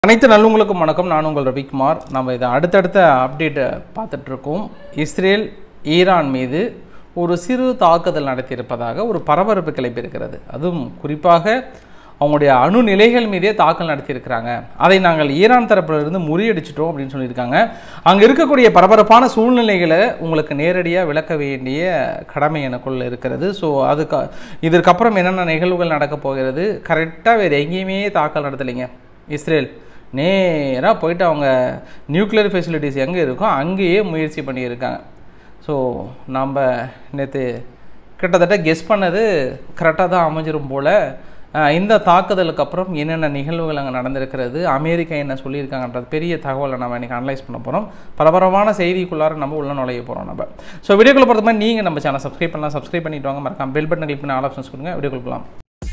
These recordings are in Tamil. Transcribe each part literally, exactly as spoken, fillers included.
அனைத்து நல்லுங்களுக்கும் வணக்கம். நான் உங்கள் ரவிக்குமார். நம்ம இதை அடுத்தடுத்த அப்டேட்டை பார்த்துட்ருக்கோம். இஸ்ரேல் ஈரான் மீது ஒரு சிறு தாக்குதல் நடத்தியிருப்பதாக ஒரு பரபரப்பு கிளப்பியிருக்கிறது. அதுவும் குறிப்பாக அவங்களுடைய அணு நிலைகள் மீதே தாக்கல் நடத்தியிருக்கிறாங்க. அதை நாங்கள் ஈரான் தரப்பிலிருந்து முறியடிச்சிட்டோம் அப்படின்னு சொல்லியிருக்காங்க. அங்கே இருக்கக்கூடிய பரபரப்பான சூழ்நிலைகளை உங்களுக்கு நேரடியாக விளக்க வேண்டிய கடமை எனக்குள்ள இருக்கிறது. ஸோ அதுக்கு இதற்கப்புறம் என்னென்ன நிகழ்வுகள் நடக்கப் போகிறது, கரெக்டாக வேறு எங்கேயுமே தாக்கல் நடத்தலைங்க. இஸ்ரேல் நேராக போயிட்டு அவங்க நியூக்ளியர் ஃபெசிலிட்டிஸ் எங்கே இருக்கோ அங்கேயே முயற்சி பண்ணியிருக்காங்க. ஸோ நம்ம நேற்று கிட்டத்தட்ட கெஸ் பண்ணது கரெக்டாக தான் அமைஞ்சிரும் போல். இந்த தாக்குதலுக்கு அப்புறம் என்னென்ன நிகழ்வுகள் அங்கே நடந்திருக்கிறது, அமெரிக்கா என்ன சொல்லியிருக்காங்கன்றது பெரிய தகவலை நம்ம இன்றைக்கி அனலைஸ் பண்ண போகிறோம். பரபரமான செய்திக்குள்ளார நம்ம உள்ள நுழைய போகிறோம் நம்ம. ஸோ வீடியோக்குள்ள பொறுத்த மாதிரி நீங்கள் நம்ம சேனல் சப்ஸ்கிரைப் பண்ணலாம், சப்ஸ்கிரைப் பண்ணிட்டு வாங்க. மறக்காம பெல் பட்டன் கிளிக் பண்ணி ஆல் ஆப்ஷன்ஸ் கொடுங்க. வீடியோக்குள்ள போகலாம்.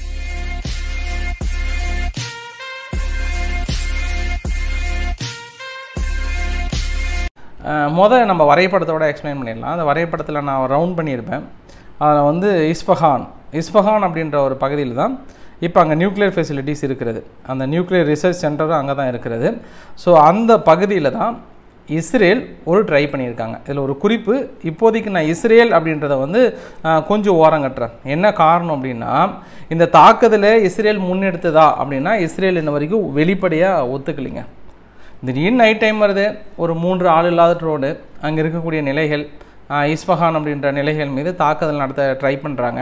மொதல் நம்ம வரைபடத்தோட எக்ஸ்பிளைன் பண்ணிடலாம். அந்த வரைபடத்தில் நான் ரவுண்ட் பண்ணியிருப்பேன். அதில் வந்து இஸ்ஃபஹான் இஸ்ஃபஹான் அப்படின்ற ஒரு பகுதியில் தான் இப்போ அங்கே நியூக்ளியர் ஃபெசிலிட்டிஸ் இருக்கிறது. அந்த நியூக்ளியர் ரிசர்ச் சென்டரும் அங்கே தான் இருக்கிறது. ஸோ அந்த பகுதியில் தான் இஸ்ரேல் ஒரு ட்ரை பண்ணியிருக்காங்க. இதில் ஒரு குறிப்பு, இப்போதைக்கு நான் இஸ்ரேல் அப்படின்றத வந்து கொஞ்சம் ஓரம் கட்டுறேன். என்ன காரணம் அப்படின்னா, இந்த தாக்குதலை இஸ்ரேல் முன்னெடுத்ததா அப்படின்னா இஸ்ரேல் இன்ன வரைக்கும் வெளிப்படையாக ஒத்துக்கலைங்க. திடீர்னு நைட் டைம் வருது, ஒரு மூன்று ஆள் இல்லாத ரோடு, அங்கே இருக்கக்கூடிய நிலைகள், இஸ்ஃபஹான் அப்படின்ற நிலைகள் மீது தாக்குதல் நடத்த ட்ரை பண்ணுறாங்க.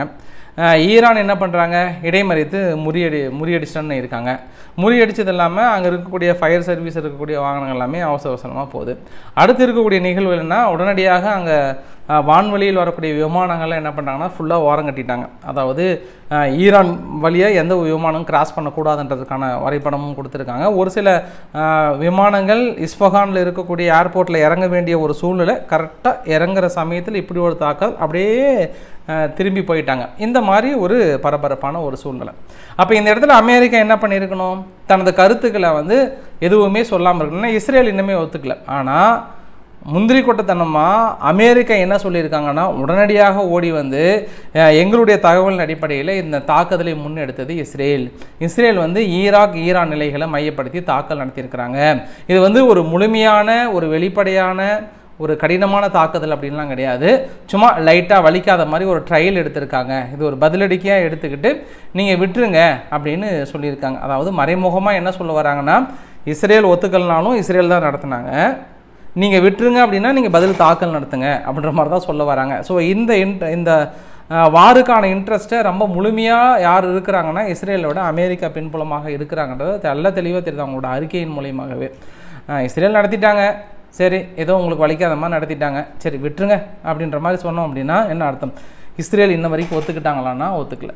ஈரான் என்ன பண்ணுறாங்க, இடைமறித்து முறியடி முறியடிச்சிட்டன்னு இருக்காங்க. முறியடிச்சது இல்லாமல் அங்கே இருக்கக்கூடிய ஃபயர் சர்வீஸ் இருக்கக்கூடிய வாகனங்கள் எல்லாமே அவசர அவசரமாக போகுது. அடுத்து இருக்கக்கூடிய நிகழ்வு என்னன்னா, உடனடியாக அங்கே வான்வெளியில் வரக்கூடிய விமானங்கள்லாம் என்ன பண்ணுறாங்கன்னா ஃபுல்லாக ஓரம் கட்டிட்டாங்க. அதாவது ஈரான் வழியாக எந்த விமானம் கிராஸ் பண்ணக்கூடாதுன்றதுக்கான வரைபடமும் கொடுத்துருக்காங்க. ஒரு சில விமானங்கள் இஸ்ஃபஹானில் இருக்கக்கூடிய ஏர்போர்ட்டில் இறங்க வேண்டிய ஒரு சூழ்நிலை, கரெக்டாக இறங்குற சமயத்தில் இப்படி ஒரு தாக்கல் அப்படியே திரும்பி போயிட்டாங்க. இந்த மாதிரி ஒரு பரபரப்பான ஒரு சூழ்நிலை. அப்போ இந்த இடத்துல அமெரிக்கா என்ன பண்ணியிருக்கணும், தனது கருத்துக்களை வந்து எதுவுமே சொல்லாமல் இருக்கணும்னா இஸ்ரேல் இன்னுமே ஒத்துக்கல. ஆனால் முந்திரி கொட்டத்தனமாக அமெரிக்கா என்ன சொல்லியிருக்காங்கன்னா, உடனடியாக ஓடி வந்து எங்களுடைய தகவலின் அடிப்படையில் இந்த தாக்குதலை முன்னெடுத்தது இஸ்ரேல். இஸ்ரேல் வந்து ஈராக் ஈரான் நிலைகளை மையப்படுத்தி தாக்கல் நடத்தியிருக்கிறாங்க. இது வந்து ஒரு முழுமையான ஒரு வெளிப்படையான ஒரு கடினமான தாக்குதல் அப்படின்லாம் கிடையாது. சும்மா லைட்டாக வலிக்காத மாதிரி ஒரு ட்ரையல் எடுத்திருக்காங்க. இது ஒரு பதிலடிக்கையாக எடுத்துக்கிட்டு நீங்கள் விட்டுருங்க அப்படின்னு சொல்லியிருக்காங்க. அதாவது மறைமுகமாக என்ன சொல்ல வராங்கன்னா, இஸ்ரேல் ஒத்துக்கல்னாலும் இஸ்ரேல் தான் நடத்துனாங்க, நீங்கள் விட்டுருங்க அப்படின்னா நீங்கள் பதில் தாக்கல் நடத்துங்க அப்படின்ற மாதிரி தான் சொல்ல வராங்க. ஸோ இந்த இந்த வாருக்கான இன்ட்ரெஸ்ட்டை ரொம்ப முழுமையாக யார் இருக்கிறாங்கன்னா இஸ்ரேலோட அமெரிக்கா பின்புலமாக இருக்கிறாங்கன்றது நல்ல தெளிவாக தெரியுது அவங்களோட அறிக்கையின் மூலியமாகவே. இஸ்ரேல் நடத்திட்டாங்க, சரி ஏதோ உங்களுக்கு வலிக்காத மாதிரி நடத்திட்டாங்க, சரி விட்டுருங்க அப்படின்ற மாதிரி சொன்னோம் அப்படின்னா என்ன அர்த்தம், இஸ்ரேல் இன்ன வரைக்கும் ஒத்துக்கிட்டாங்களான்னா ஒத்துக்கல.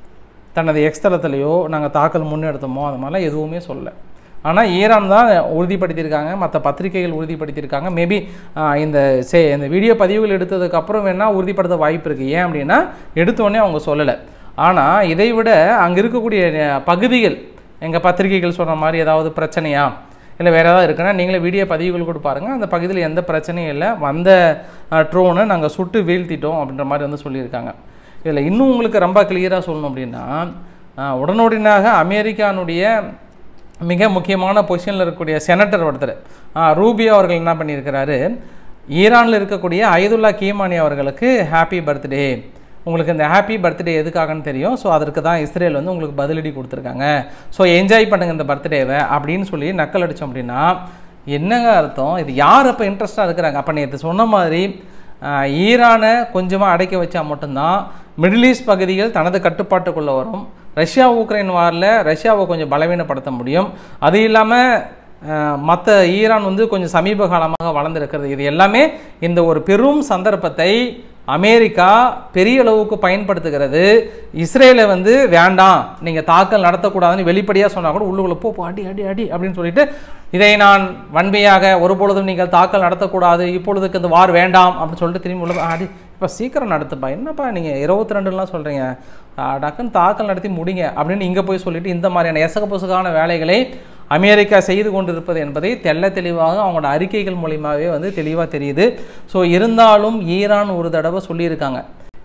தனது எக்ஸ்தலத்திலையோ நாங்கள் தாக்கல் முன்னெடுத்தோமோ அது மாதிரிலாம் எதுவுமே சொல்லலை. ஆனால் ஈரான் தான் உறுதிப்படுத்தியிருக்காங்க, மற்ற பத்திரிகைகள் உறுதிப்படுத்தியிருக்காங்க. மேபி இந்த சே இந்த வீடியோ பதிவுகள் எடுத்ததுக்கப்புறம் வேணால் உறுதிப்படுத்த வாய்ப்பு இருக்குது. ஏன் அப்படின்னா எடுத்தோடனே அவங்க சொல்லலை. ஆனால் இதை விட அங்கே இருக்கக்கூடிய பகுதிகள், எங்கள் பத்திரிகைகள் சொன்ன மாதிரி ஏதாவது பிரச்சனையா இல்லை வேறு ஏதாவது இருக்குன்னா நீங்களே வீடியோ பதிவுகள் கூட பாருங்கள். அந்த பகுதியில் எந்த பிரச்சனையும் இல்லை, வந்த ட்ரோனை நாங்கள் சுட்டு வீழ்த்திட்டோம் அப்படின்ற மாதிரி வந்து சொல்லியிருக்காங்க. இதில் இன்னும் உங்களுக்கு ரொம்ப கிளியராக சொல்லணும் அப்படின்னா, உடனுடனாக அமெரிக்கானுடைய மிக முக்கியமான பொசிஷனில் இருக்கக்கூடிய செனட்டர் ஒருத்தர் ரூபியோ அவர்கள் என்ன பண்ணியிருக்கிறாரு, ஈரானில் இருக்கக்கூடிய அயதுல்லா கீமானி அவர்களுக்கு ஹாப்பி பர்த்டே, உங்களுக்கு இந்த ஹாப்பி பர்த்டே எதுக்காகன்னு தெரியும், ஸோ அதற்கு தான் இஸ்ரேல் வந்து உங்களுக்கு பதிலடி கொடுத்துருக்காங்க, ஸோ என்ஜாய் பண்ணுங்கள் இந்த பர்த்டேவை அப்படின்னு சொல்லி நக்கல் அடித்தோம். அப்படின்னா என்னங்க அர்த்தம், இது யார் அப்போ இன்ட்ரெஸ்டாக இருக்கிறாங்க? அப்போ நேற்று சொன்ன மாதிரி ஈரானை கொஞ்சமாக அடைக்க வச்சா மட்டும்தான் மிடில் ஈஸ்ட் பகுதிகள் தனது கட்டுப்பாட்டுக்குள்ளே வரும். ரஷ்யா உக்ரைன் வாரில் ரஷ்யாவை கொஞ்சம் பலவீனப்படுத்த முடியும். அது இல்லாமல் மற்ற ஈரான் வந்து கொஞ்சம் சமீப காலமாக வளர்ந்துருக்கிறது. இது எல்லாமே இந்த ஒரு பெரும் சந்தர்ப்பத்தை அமெரிக்கா பெரிய அளவுக்கு பயன்படுத்துகிறது. இஸ்ரேலை வந்து வேண்டாம் நீங்கள் தாக்கல் நடத்தக்கூடாதுன்னு வெளிப்படையாக சொன்னால் கூட உள்ளுக்குள்ள போ அடி அடி அடி அப்படின்னு சொல்லிட்டு, இதை நான் வன்மையாக ஒருபொழுதும் நீங்கள் தாக்கல் நடத்தக்கூடாது, இப்பொழுதுக்கு இந்த வார் வேண்டாம் அப்படின்னு சொல்லிட்டு திரும்பி உள்ள அடி இப்போ சீக்கிரம் நடத்துப்பா, என்னப்பா நீங்கள் இருபத்தி ரெண்டுலாம் சொல்கிறீங்க, டக்குன்னு தாக்கல் நடத்தி முடிங்க அப்படின்னு இங்கே போய் சொல்லிட்டு இந்த மாதிரியான எசக பொசுகான வேலைகளை அமெரிக்கா செய்து கொண்டிருப்பது என்பதை தெள்ள தெளிவாக அவங்களோட அறிக்கைகள் மூலியமாகவே வந்து தெளிவாக தெரியுது. ஸோ இருந்தாலும் ஈரான் ஒரு தடவை சொல்லியிருக்காங்க,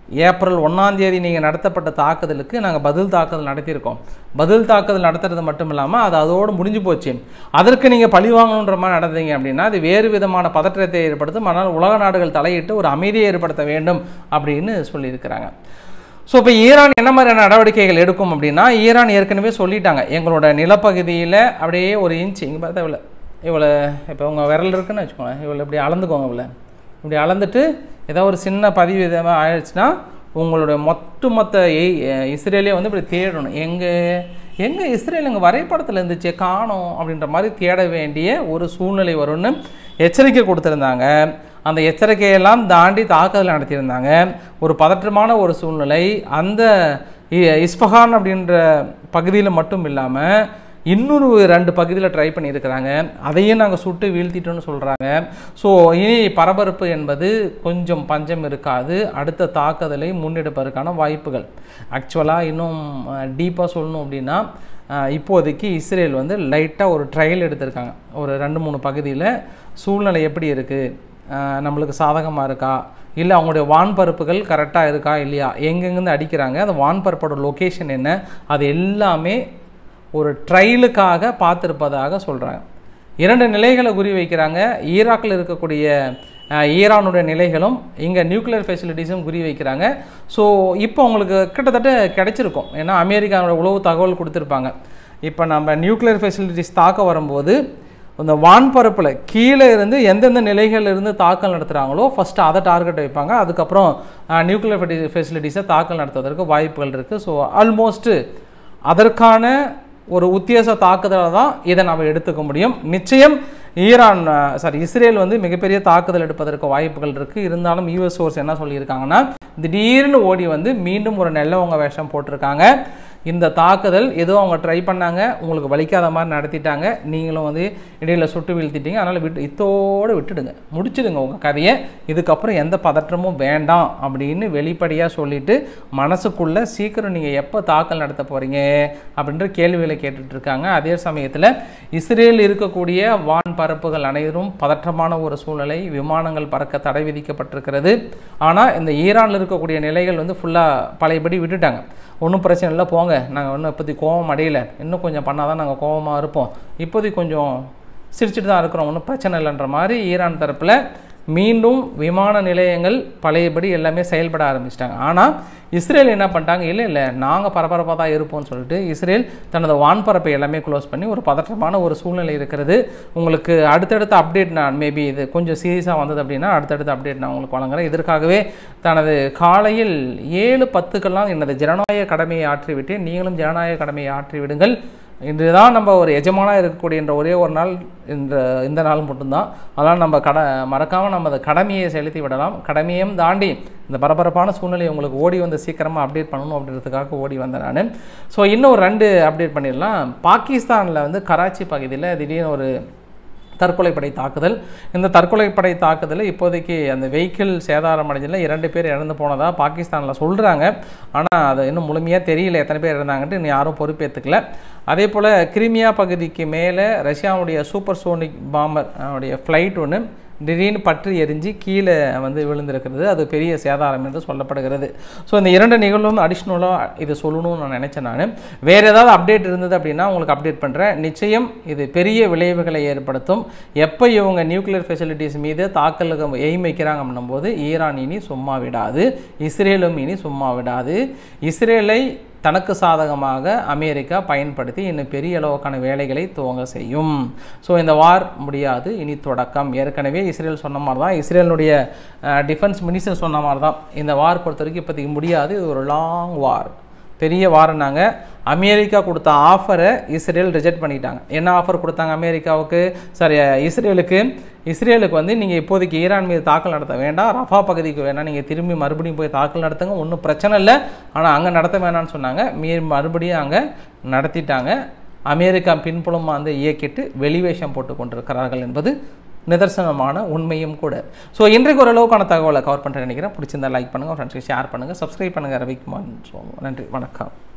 ஏப்ரல் ஒன்றாம் தேதி நீங்கள் நடத்தப்பட்ட தாக்குதலுக்கு நாங்கள் பதில் தாக்குதல் நடத்தியிருக்கோம். பதில் தாக்குதல் நடத்துறது மட்டும் இல்லாமல் அது அதோடு முடிஞ்சு போச்சு. அதற்கு நீங்கள் பழி வாங்கணுன்ற மாதிரி நடந்தீங்க அப்படின்னா அது வேறு விதமான பதற்றத்தை ஏற்படுத்தும். ஆனால் உலக நாடுகள் தலையிட்டு ஒரு அமைதியை ஏற்படுத்த வேண்டும் அப்படின்னு சொல்லியிருக்கிறாங்க. ஸோ இப்போ ஈரான் என்ன மாதிரியான நடவடிக்கைகள் எடுக்கும் அப்படின்னா, ஈரான் ஏற்கனவே சொல்லிட்டாங்க, எங்களோட நிலப்பகுதியில் அப்படியே ஒரு இன்ச்சு இங்கே பார்த்தா இவ்வளோ இவ்வளோ இப்போ உங்கள் விரல் இருக்குன்னு வச்சுக்கோங்க, இவ்வளோ இப்படி அளந்துக்கோங்க, இவ்வளோ இப்படி அளந்துட்டு ஏதோ ஒரு சின்ன பதிவு விதமாக ஆயிடுச்சுன்னா உங்களுடைய மொத்த மொத்த இஸ்ரேலே வந்து இப்படி தேடணும். எங்கே எங்கே இஸ்ரேல் எங்கள் வரைபடத்தில் இருந்துச்சு காணோம் அப்படின்ற மாதிரி தேட வேண்டிய ஒரு சூழ்நிலை வரும்னு எச்சரிக்கை கொடுத்துருந்தாங்க. அந்த எச்சரிக்கையெல்லாம் தாண்டி தாக்குதல் நடத்தியிருந்தாங்க. ஒரு பதற்றமான ஒரு சூழ்நிலை அந்த இஸ்ஃபஹான் அப்படின்ற பகுதியில் மட்டும் இல்லாமல் இன்னொரு ரெண்டு பகுதியில் ட்ரை பண்ணியிருக்கிறாங்க. அதையும் நாங்கள் சுட்டு வீழ்த்திட்டோன்னு சொல்கிறாங்க. ஸோ இனி பரபரப்பு என்பது கொஞ்சம் பஞ்சம் இருக்காது. அடுத்த தாக்குதலை முன்னெடுப்பதற்கான வாய்ப்புகள் ஆக்சுவலாக இன்னும் டீப்பாக சொல்லணும் அப்படின்னா, இப்போதைக்கு இஸ்ரேல் வந்து லைட்டாக ஒரு ட்ரையல் எடுத்திருக்காங்க. ஒரு ரெண்டு மூணு பகுதியில் சூழ்நிலை எப்படி இருக்குது, நம்மளுக்கு சாதகமாக இருக்கா, இல்லை அவங்களுடைய வான்பரப்புகள் கரெக்டாக இருக்கா இல்லையா, எங்கெங்கேருந்து அடிக்கிறாங்க, அந்த வான்பரப்போட லொக்கேஷன் என்ன, அது எல்லாமே ஒரு ட்ரையலுக்காக பார்த்துருப்பதாக சொல்கிறாங்க. இரண்டு நிலைகளை குறி வைக்கிறாங்க. ஈராக்கில் இருக்கக்கூடிய ஈரானுடைய நிலைகளும் இங்கே நியூக்ளியர் ஃபெசிலிட்டிஸும் குறி வைக்கிறாங்க. ஸோ இப்போ உங்களுக்கு கிட்டத்தட்ட கிடைச்சிருக்கும். ஏன்னா அமெரிக்காவோட உளவு தகவல் கொடுத்துருப்பாங்க. இப்போ நம்ம நியூக்ளியர் ஃபெசிலிட்டிஸ் தாக்க வரும்போது அந்த வான்பரப்பில் கீழே இருந்து எந்தெந்த நிலைகள் இருந்து தாக்கல் நடத்துகிறாங்களோ ஃபஸ்ட்டு அதை டார்கெட் வைப்பாங்க. அதுக்கப்புறம் நியூக்ளியர் ஃபெசிலிட்டிஸை தாக்கல் நடத்துவதற்கு வாய்ப்புகள் இருக்குது. ஸோ ஆல்மோஸ்ட்டு அதற்கான ஒரு உத்தியாச தாக்குதலை தான் இதை நம்ம எடுத்துக்க முடியும். நிச்சயம் ஈரான் சாரி இஸ்ரேல் வந்து மிகப்பெரிய தாக்குதல் எடுப்பதற்கு வாய்ப்புகள் இருக்குது. இருந்தாலும் யூஎஸ் சோர்ஸ் என்ன சொல்லியிருக்காங்கன்னா, திடீர்னு ஓடி வந்து மீண்டும் ஒரு நல்லவங்க வேஷம் போட்டிருக்காங்க. இந்த தாக்குதல் ஏதோ அவங்க ட்ரை பண்ணாங்க, உங்களுக்கு வலிக்காத மாதிரி நடத்திட்டாங்க, நீங்களும் வந்து இடையில சுட்டு வீழ்த்திட்டீங்க, அதனால் விட்டு இத்தோடு விட்டுடுங்க, முடிச்சிடுங்க உங்கள் கதையை, இதுக்கப்புறம் எந்த பதற்றமும் வேண்டாம் அப்படின்னு வெளிப்படையாக சொல்லிவிட்டு மனசுக்குள்ளே சீக்கிரம் நீங்கள் எப்போ தாக்கல் நடத்த போகிறீங்க அப்படின்ற கேள்விகளை கேட்டுட்ருக்காங்க. அதே சமயத்தில் இஸ்ரேல் இருக்கக்கூடிய வான் பரப்புகள் அனைவரும் பதற்றமான ஒரு சூழ்நிலை, விமானங்கள் பறக்க தடை விதிக்கப்பட்டிருக்கிறது. ஆனால் இந்த ஈரானில் இருக்கக்கூடிய நிலைகள் வந்து ஃபுல்லாக பழையபடி விட்டுட்டாங்க. ஒன்றும் பிரச்சனை இல்லை, போங்க, நாங்கள் ஒன்றும் இப்போதைக்கு கோபம் அடையலை, இன்னும் கொஞ்சம் பண்ணால் தான் நாங்கள் கோபமாக இருப்போம், இப்போதைக்கு கொஞ்சம் சிரிச்சுட்டு தான் இருக்கிறோம், ஒன்றும் பிரச்சனை இல்லைன்ற மாதிரி ஈரான் தரப்பில் மீண்டும் விமான நிலையங்கள் பழையபடி எல்லாமே செயல்பட ஆரம்பிச்சிட்டாங்க. ஆனால் இஸ்ரேல் என்ன பண்ணிட்டாங்க, இல்லை இல்லை நாங்கள் பரபரப்பாக தான் இருப்போம்னு சொல்லிட்டு இஸ்ரேல் தனது வான்பரப்பை எல்லாமே க்ளோஸ் பண்ணி ஒரு பதற்றமான ஒரு சூழ்நிலை இருக்கிறது. உங்களுக்கு அடுத்தடுத்த அப்டேட் நான் மேபி இது கொஞ்சம் சீரியஸாக வந்தது அப்படின்னா அடுத்தடுத்த அப்டேட் நான் உங்களுக்கு வழங்குறேன். இதற்காகவே தனது காலையில் ஏழு பத்துக்கெல்லாம் எனது ஜனநாயக கடமையை ஆற்றிவிட்டேன், நீங்களும் ஜனநாயக கடமையை ஆற்றி விடுங்கள். இன்றுதான் நம்ம ஒரு எஜமானாக இருக்கக்கூடிய என்ற ஒரே ஒரு நாள் இந்த இந்த நாள் மட்டும்தான். அதனால் நம்ம கட மறக்காமல் நம்ம அந்த கடமையை செலுத்தி விடலாம். கடமையும் தாண்டி இந்த பரபரப்பான சூழ்நிலையை உங்களுக்கு ஓடி வந்து சீக்கிரமாக அப்டேட் பண்ணணும் அப்படின்றதுக்காக ஓடி வந்தேன் நான். ஸோ இன்னும் ரெண்டு அப்டேட் பண்ணிடலாம். பாகிஸ்தானில் வந்து கராச்சி பகுதியில் திடீர்னு ஒரு தற்கொலைப்படை தாக்குதல். இந்த தற்கொலைப்படை தாக்குதல் இப்போதைக்கு அந்த வெஹிக்கிள் சேதாரம் அடைஞ்சதில் இரண்டு பேர் இறந்து போனதாக பாகிஸ்தானில் சொல்கிறாங்க. ஆனால் அது இன்னும் முழுமையாக தெரியல எத்தனை பேர் இறந்தாங்கன்ட்டு இன்னும் யாரும் பொறுப்பேற்றுக்கல. அதே போல் கிரிமியா பகுதிக்கு மேலே ரஷ்யாவுடைய சூப்பர் சோனிக் பாம்பர் அவருடைய ஃப்ளைட் ஒன்று திடீர்னு பற்றி எரிஞ்சு கீழே வந்து விழுந்திருக்கிறது. அது பெரிய சேதாரம் என்று சொல்லப்படுகிறது. ஸோ இந்த இரண்டு நிகழ்வும் அடிஷ்னலாக இது சொல்லணும்னு நான் நினச்சேன். நான் வேறு ஏதாவது அப்டேட் இருந்தது அப்படின்னா உங்களுக்கு அப்டேட் பண்ணுறேன். நிச்சயம் இது பெரிய விளைவுகளை ஏற்படுத்தும். எப்போ இவங்க நியூக்ளியர் ஃபெசிலிட்டிஸ் மீது தாக்கலுக்கு எய்ம் வைக்கிறாங்க அப்படின்னும் போது ஈரான் இனி சும்மா விடாது, இஸ்ரேலும் இனி சும்மா விடாது. இஸ்ரேலை தனக்கு சாதகமாக அமெரிக்கா பயன்படுத்தி இன்னும் பெரிய அளவுக்கான வேலைகளை துவங்க செய்யும். ஸோ இந்த வார் முடியாது, இனி தொடக்கம். ஏற்கனவே இஸ்ரேல் சொன்ன மாதிரி தான், இஸ்ரேலுடைய டிஃபென்ஸ் மினிஸ்டர் சொன்ன மாதிரி தான், இந்த வார் பொறுத்த வரைக்கும் இப்போதைக்கு முடியாது, இது ஒரு லாங் வார், பெரிய வார்னாங்க. அமெரிக்கா கொடுத்த ஆஃபரை இஸ்ரேல் ரிஜெக்ட் பண்ணிட்டாங்க. என்ன ஆஃபர் கொடுத்தாங்க அமெரிக்காவுக்கு, சாரி இஸ்ரேலுக்கு இஸ்ரேலுக்கு வந்து நீங்கள் இப்போதைக்கு ஈரான் மீது தாக்கல் நடத்த வேண்டாம், ரஃபா பகுதிக்கு வேணாம், நீங்கள் திரும்பி மறுபடியும் போய் தாக்கல் நடத்துங்க, ஒன்றும் பிரச்சனை இல்லை, ஆனால் அங்கே நடத்த வேணான்னு சொன்னாங்க. மீ மறுபடியும் அங்கே நடத்திட்டாங்க. அமெரிக்கா பின்புலமாக வந்து இயக்கிட்டு வெளிவேஷம் போட்டு கொண்டிருக்கிறார்கள் என்பது நிதர்சனமான உண்மையும் கூட. ஸோ இன்றைக்கு ஓரளவுக்கான தகவலை கவர் பண்ணுறேன் நினைக்கிறேன். பிடிச்சிருந்தா லைக் பண்ணுங்கள், ஃப்ரெண்ட்ஸ்க்கு ஷேர் பண்ணுங்கள், சப்ஸ்கிரைப் பண்ணுங்கள். ரவிக்குமார். நன்றி, வணக்கம்.